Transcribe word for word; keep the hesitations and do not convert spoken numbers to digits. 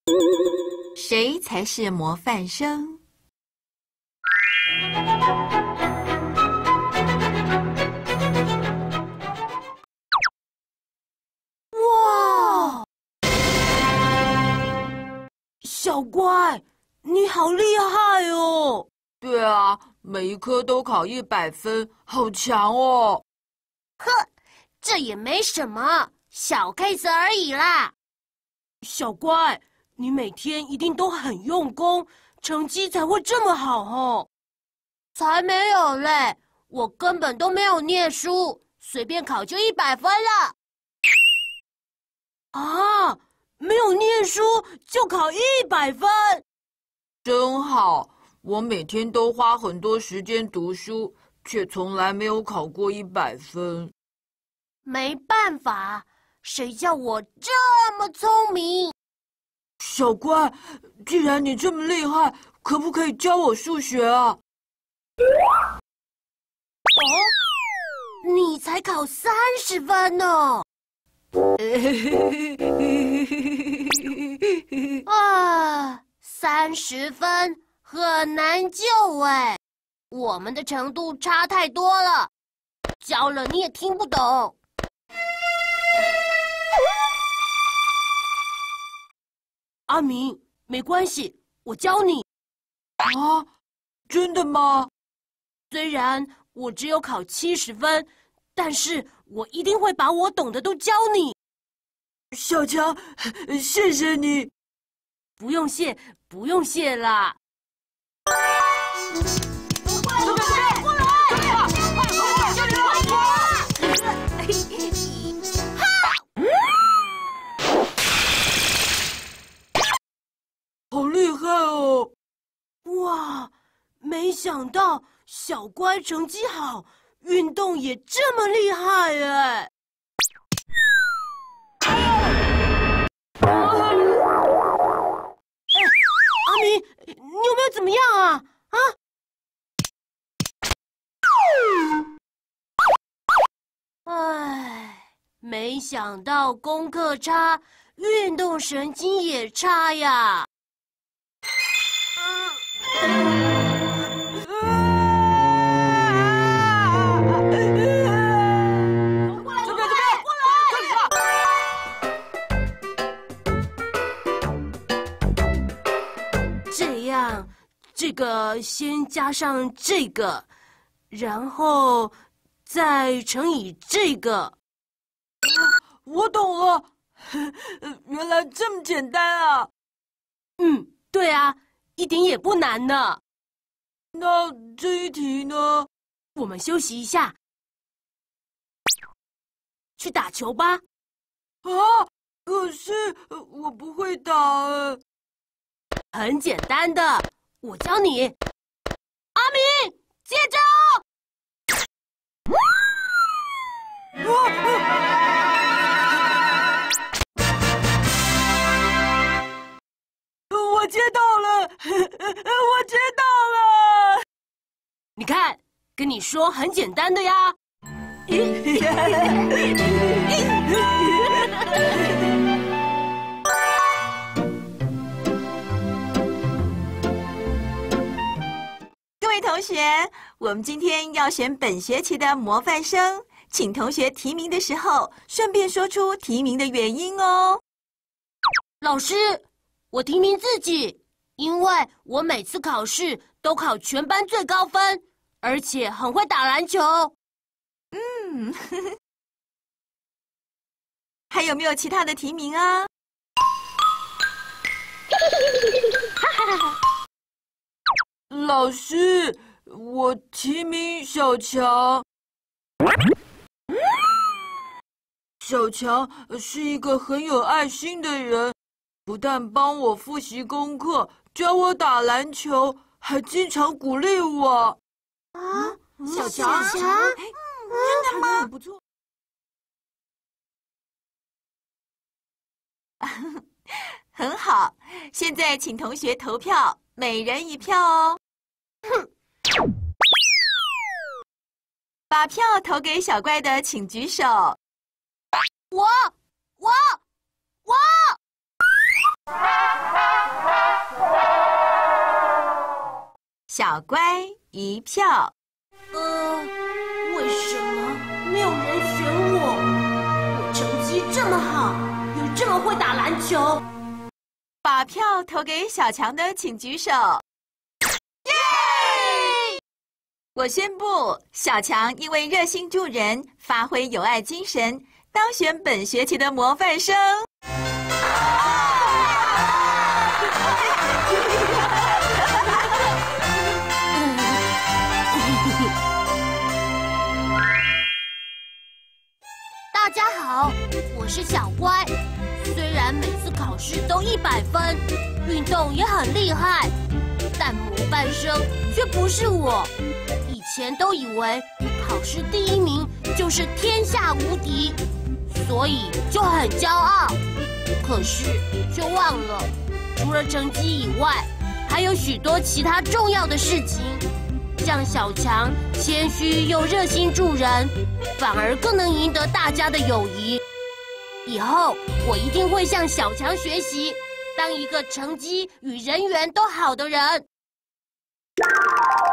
谁才是模范生？ 哇！小乖，你好厉害哦！ 对啊，每一科都考一百分，好强哦！ 呵，这也没什么，小 case 而已啦。 小乖，你每天一定都很用功，成绩才会这么好哦。 才没有嘞，我根本都没有念书，随便考就一百分了。 啊，没有念书就考一百分， 真好！我每天都花很多时间读书，却从来没有考过一百分。 没办法，谁叫我这么聪明？ 小乖，既然你这么厉害，可不可以教我数学啊？ 哦，你才考三十分呢！啊，三十分很难救哎，我们的程度差太多了，教了你也听不懂。 阿明，没关系，我教你。 啊，真的吗？ 虽然我只有考七十分，但是我一定会把我懂的都教你。 小强，谢谢你。 不用谢，不用谢啦。 过来，过来，这里快跑！ 好厉害哦！ 哇，没想到小乖成绩好，运动也这么厉害哎！哎，阿明，你有没有怎么样啊？啊？唉，没想到功课差，运动神经也差呀。这样，这个先加上这个，然后再乘以这个。 我懂了，原来这么简单啊！ 嗯，对啊，一点也不难呢。 那这一题呢？ 我们休息一下，去打球吧。 啊，可是我不会打哎。 很简单的，我教你。阿明，接招！ 啊啊我接到了，我接到了！ 你看，跟你说很简单的呀。 各位同学，我们今天要选本学期的模范生，请同学提名的时候，顺便说出提名的原因哦。 老师，我提名自己，因为我每次考试都考全班最高分，而且很会打篮球。 嗯，呵呵还有没有其他的提名啊？ 老师，我提名小强。小强是一个很有爱心的人，不但帮我复习功课，教我打篮球，还经常鼓励我。 啊，小强，小强， 真的吗？ 不错。 很好，现在请同学投票，每人一票哦。 哼， 把票投给小乖的，请举手。 我，我，我。 小乖一票。 呃，为什么没有人选我？我成绩这么好，又这么会打篮球。 把票投给小强的，请举手。耶！我宣布，小强因为热心助人，发挥友爱精神，当选本学期的模范生。 大家好，我是小乖。虽然每次考试都一百分，运动也很厉害，但模范生却不是我。以前都以为考试第一名就是天下无敌，所以就很骄傲。可是却忘了，除了成绩以外，还有许多其他重要的事情。像小强谦虚又热心助人，反而更能赢得大家的友谊。以后我一定会向小强学习，当一个成绩与人缘都好的人。